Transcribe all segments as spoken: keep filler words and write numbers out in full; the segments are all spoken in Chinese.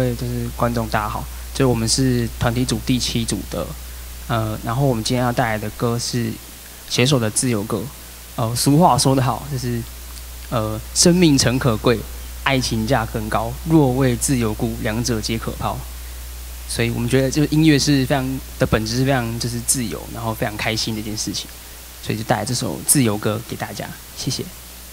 位就是观众大家好，就是我们是团体组第七组的，呃，然后我们今天要带来的歌是写手的自由歌。呃，俗话说得好，就是呃，生命诚可贵，爱情价更高，若为自由故，两者皆可抛。所以我们觉得，就是音乐是非常的本质是非常就是自由，然后非常开心的一件事情，所以就带来这首自由歌给大家，谢谢。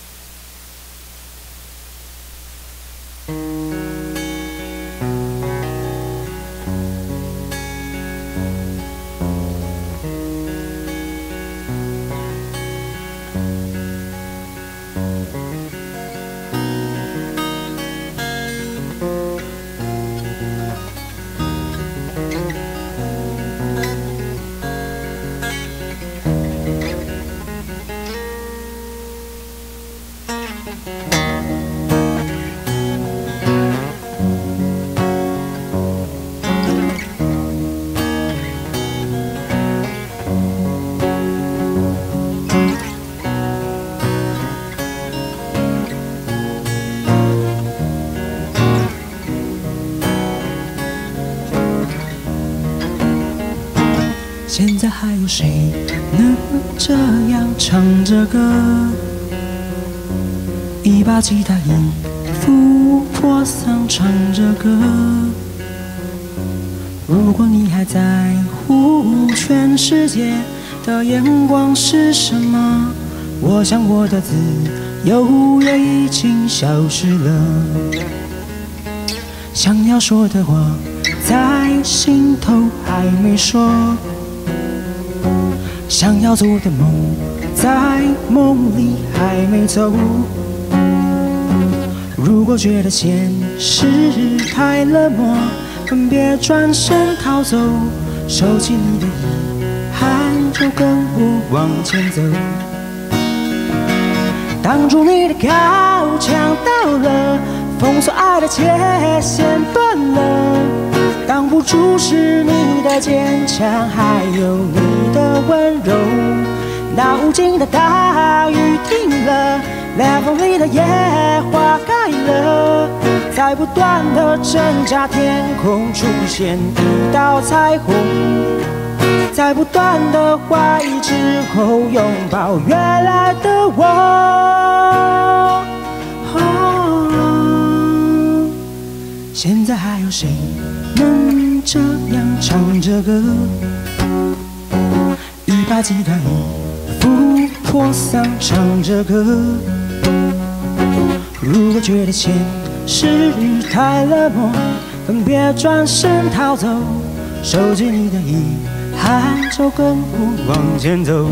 现在还有谁能这样唱着歌？一把吉他，一副破嗓唱着歌。如果你还在乎全世界的眼光是什么，我想我的自由也已经消失了。想要说的话在心头还没说，想要做的梦在梦里还没走。如果觉得现实太冷漠，更别转身逃走，收起你的遗憾，就跟我往前走。挡住你的高墙倒了，封锁爱的界限断了，挡不住是你的坚强，还有你的温柔。那无尽的大雨停了，裂缝里的野花开了，在不断的挣扎，天空出现一道彩虹，在不断的怀疑之后，拥抱原来的我。哦，现在还有谁能这样唱着歌？一把吉他，一副破嗓唱着歌。如果觉得现实太冷漠，更别转身逃走，收起你的遗憾，就跟我往前走。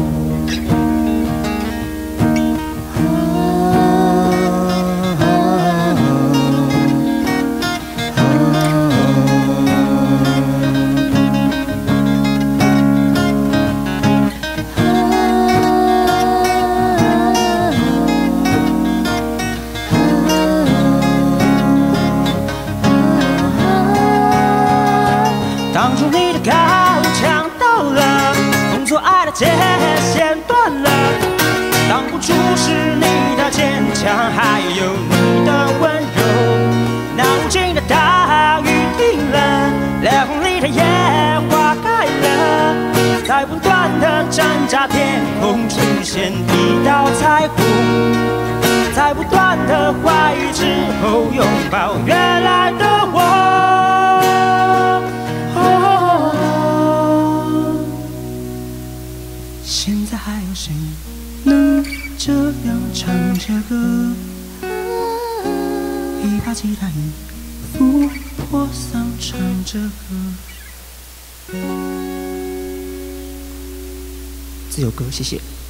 挡住你的高墙倒了，封锁爱的界限断了，挡不住是你的坚强，还有你的温柔。那无尽的大雨停了，裂缝里的野花开了，在不断的挣扎，天空出现一道彩虹，在不断的怀疑之后，拥抱原来的我。现在还有谁能这样唱着歌？一把吉他，一副破嗓唱着歌。 自由歌，谢谢。